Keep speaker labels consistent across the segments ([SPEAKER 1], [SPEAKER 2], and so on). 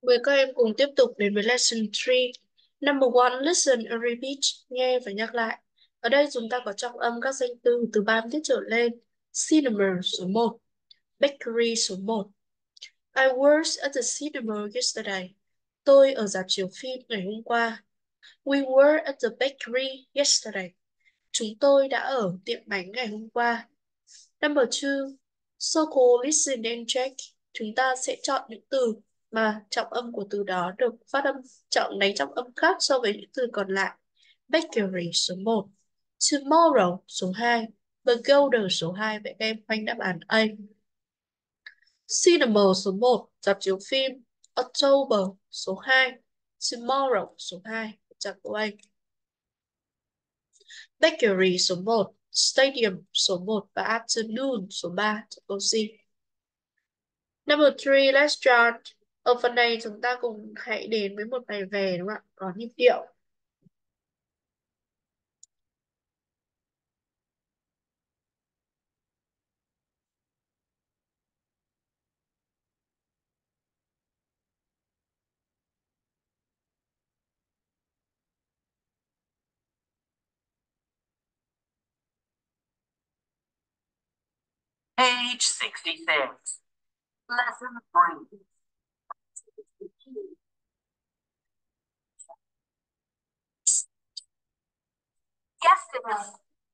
[SPEAKER 1] Mời các em cùng tiếp tục đến với lesson 3. Number one, listen and repeat. Nghe và nhắc lại. Ở đây chúng ta có trọng âm các danh từ từ 3 tiết trở lên. Cinema số 1, bakery số 1. I was at the cinema yesterday. Tôi ở rạp chiếu phim ngày hôm qua. We were at the bakery yesterday. Chúng tôi đã ở tiệm bánh ngày hôm qua. Number two, circle, listen and check. Chúng ta sẽ chọn những từ mà trọng âm của từ đó được phát âm chọn lấy trọng âm khác so với những từ còn lại. Bakery số 1, tomorrow số 2, pagoda số 2. Vậy các em khoanh đáp án A. Cinema số 1, rạp chiếu phim. October số 2, tomorrow số 2. Chọn câu A. Bakery số 1, stadium số 1 và afternoon số 3. Chọn câu C. Number three, restaurant. Ở phần này chúng ta cùng hãy đến với một bài về đúng không ạ? Có nhịp điệu.
[SPEAKER 2] Page 66. Lesson 3. Yesterday.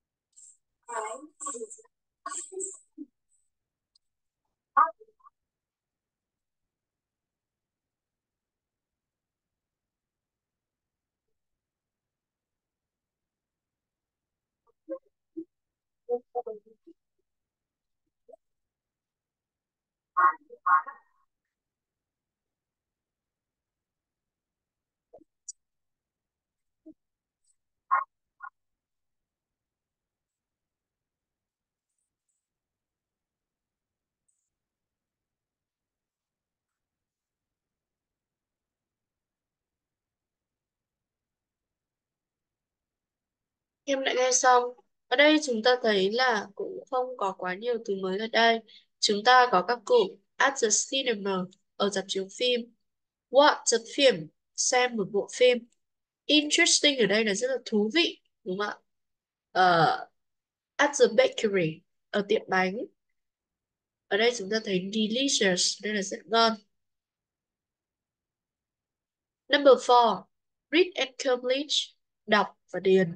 [SPEAKER 1] Em đã nghe xong. Ở đây chúng ta thấy là cũng không có quá nhiều từ mới ở đây. Chúng ta có các cụm at the cinema, ở rạp chiếu phim. Watch a film, xem một bộ phim. Interesting ở đây là rất là thú vị, đúng không ạ? At the bakery, ở tiệm bánh. Ở đây chúng ta thấy delicious, đây là rất ngon. Number four, read and complete, đọc và điền.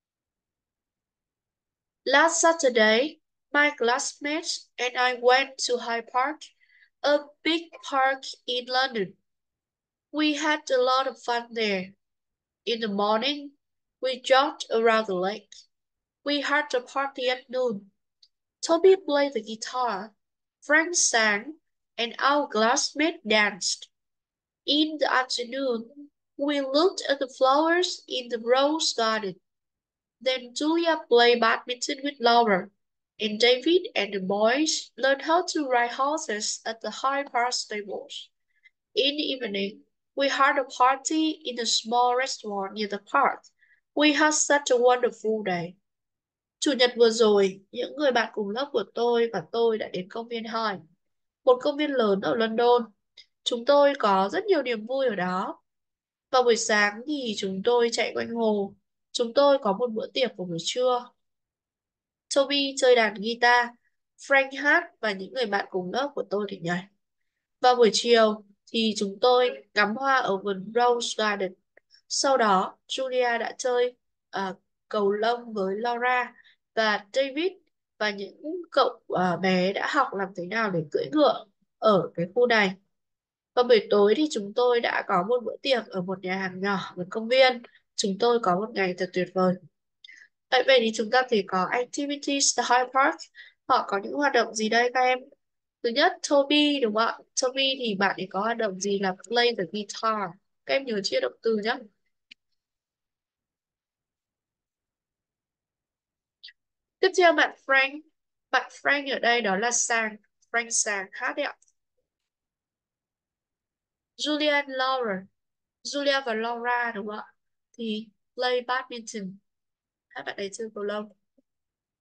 [SPEAKER 1] Last Saturday, my classmates and I went to Hyde Park, a big park in London. We had a lot of fun there. In the morning, we jogged around the lake. We had a party at noon. Toby played the guitar, Frank sang, and our classmate danced. In the afternoon, we looked at the flowers in the rose garden. Then Julia played badminton with Laura, and David and the boys learned how to ride horses at the Hyde Park stables. In the evening, we had a party in a small restaurant near the park. We had such a wonderful day. Chủ nhật vừa rồi, những người bạn cùng lớp của tôi và tôi đã đến công viên Hyde, một công viên lớn ở London. Chúng tôi có rất nhiều niềm vui ở đó. Vào buổi sáng thì chúng tôi chạy quanh hồ. Chúng tôi có một bữa tiệc vào buổi trưa. Toby chơi đàn guitar, Frank hát và những người bạn cùng lớp của tôi thì nhảy. Vào buổi chiều thì chúng tôi ngắm hoa ở vườn Rose Garden. Sau đó, Julia đã chơi cầu lông với Laura và David và những cậu bé đã học làm thế nào để cưỡi ngựa ở cái khu này. Vào buổi tối thì chúng tôi đã có một bữa tiệc ở một nhà hàng nhỏ gần công viên. Chúng tôi có một ngày thật tuyệt vời. Tại vậy thì chúng ta thì có activities the Hyde Park. Họ có những hoạt động gì đây các em? Thứ nhất, Toby đúng không ạ? Toby thì bạn ấy có hoạt động gì là play the guitar. Các em nhớ chia động từ nhé. Tiếp theo bạn Frank. Bạn Frank ở đây đó là sang. Frank sang hát đấy ạ. Julia and Laura. Julia và Laura đúng không ạ? Thì play badminton. Hai bạn ấy chơi cầu lông.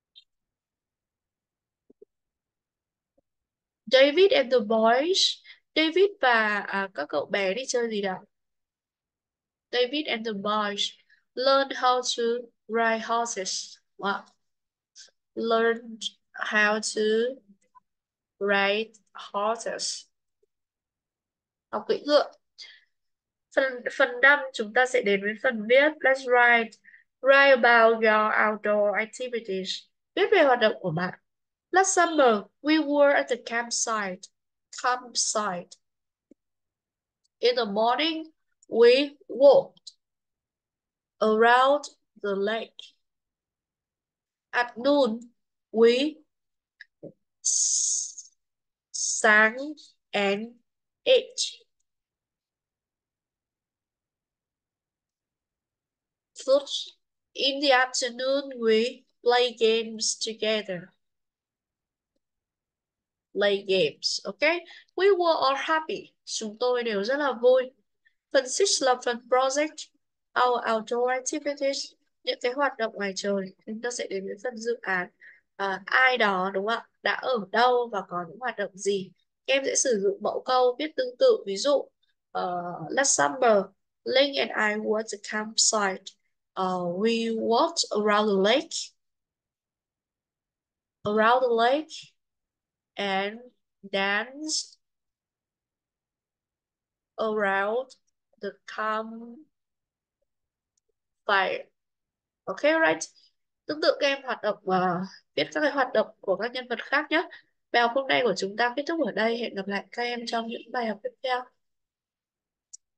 [SPEAKER 1] David and the boys David và các cậu bé đi chơi gì nào? David and the boys learned how to ride horses. Wow. Learned how to ride horses. Học cưỡi ngựa. Phần 5 chúng ta sẽ đến với phần viết. Let's write. Write about your outdoor activities. Viết về hoạt động của bạn. Last summer, we were at the campsite. Campsite. In the morning, we walked around the lake. At noon, we sang and ate. Food. In the afternoon, we play games together. Play games, okay? We were all happy. Chúng tôi đều rất là vui. Phần 6 là phần project. Our outdoor activities. Những cái hoạt động ngoài trời. Chúng ta sẽ đến với phần dự án. Ai đó đúng không ạ? Đã ở đâu và có những hoạt động gì? Em sẽ sử dụng mẫu câu viết tương tự. Ví dụ, last summer, Linh and I were at the campsite. We walked around the lake and danced around the campfire. Okay, right. Tương tự các em hoạt động viết các cái hoạt động của các nhân vật khác nhé. Bài học hôm nay của chúng ta kết thúc ở đây. Hẹn gặp lại các em trong những bài học tiếp theo.